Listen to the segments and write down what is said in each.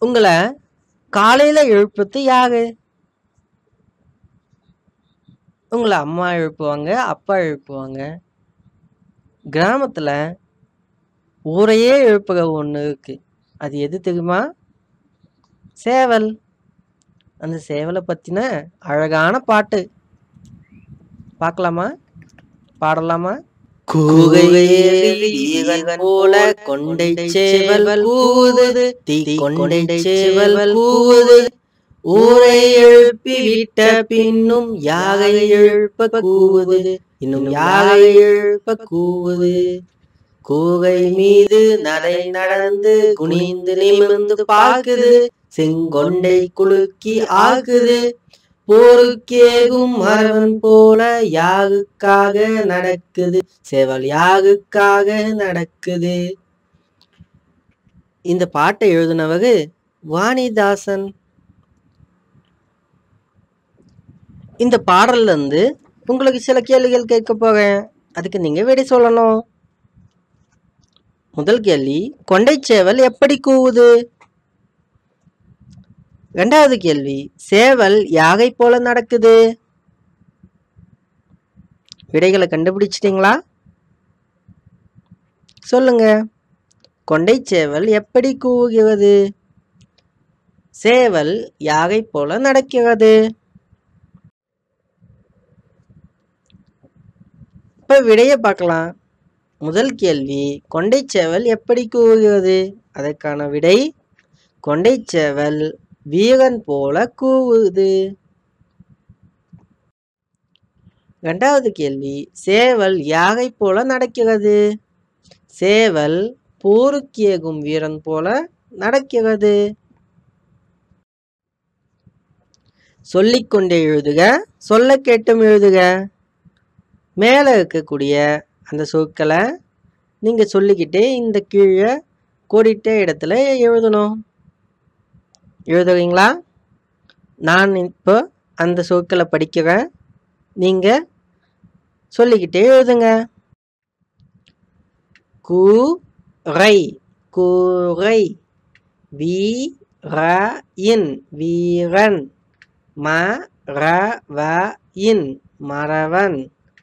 உங்களை காலையில எழுப்புறது யாரு? உங்களை அம்மா எழுப்புவாங்க, அப்பா எழுப்புவாங்க. கிராமத்துல ஊரையே எழுப்புக ஒண்ணு இருக்கு. அது எது தெரியுமா? சேவல். அந்த சேவலை பத்தின அழகான பாட்டு பார்க்கலாமா? பாடலாமா? கூகையேறி வீரன் போல கொண்டை சேவல் கூவுது, தீ கொண்டை சேவல் கூவுது. ஊரை எழுப்பி விட்ட பின்னும் யாகை எழுப்ப கூவுது, இன்னும் யாகை எழுப்ப கூவுது. கூகை மீது நடை நடந்து குனிந்து நிமிர்ந்து பார்க்குது, செங்கொண்டை குலுக்கி ஆக்குது. போருக்கேகும் மரவன் போல யாகுக்காக நடக்குது, சேவல் யாகுக்காக நடக்குது. இந்த பாட்டை எழுதினவர் வாணிதாசன். இந்த பாடல்ல இருந்து உங்களுக்கு சில கேள்விகள் கேட்க போறேன். அதுக்கு நீங்க விடை சொல்லணும். முதல் கேள்வி, கொண்டை சேவல் எப்படி கூவுது? இரண்டாவது கேள்வி, சேவல் யாகை போல நடக்குது. விடைகளை கண்டுபிடிச்சிட்டீங்களா? சொல்லுங்க. கொண்டை சேவல் எப்படி கூவுகிறது? சேவல் யாகை போல நடக்கிறது. இப்ப விடைய பார்க்கலாம். முதல் கேள்வி, கொண்டை சேவல் எப்படி கூவுகிறது? அதற்கான விடை, கொண்டை சேவல் வீரன் போல கூவுது. இரண்டாவது கேள்வி, சேவல் யாகை போல நடக்கிறது. சேவல் போருக்கேகும் வீரன் போல நடக்கிறது. சொல்லிக்கொண்டே எழுதுக, சொல்ல கேட்டும் எழுதுக. மேல இருக்கக்கூடிய அந்த சொற்களை நீங்க சொல்லிக்கிட்டே இந்த கீழே கோடிட்ட இடத்துல எழுதணும். எழுதுறீங்களா? நான் இப்போ அந்த சொற்களை படிக்கிறேன், நீங்க சொல்லிக்கிட்டே எழுதுங்க. கூரை கூரை, வீரன் வீரன், மறவன் மறவன்,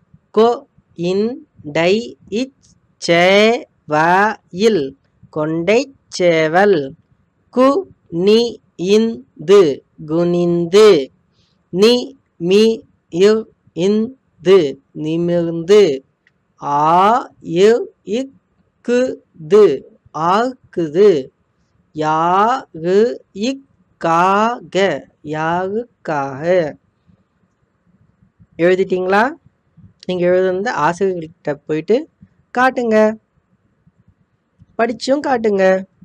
கொண்டை சேவல் கொண்டை சேவல், குனிந்து குனிந்து, நிமிர்ந்து நிமிர்ந்து, ஆக்குது ஆக்குது, யாகுக்காக யாகுக்காக. எழுதிட்டீங்களா? நீங்க எழுதுனத ஆசிரியர்கிட்ட போயிட்டு காட்டுங்க, படிச்சும் காட்டுங்க.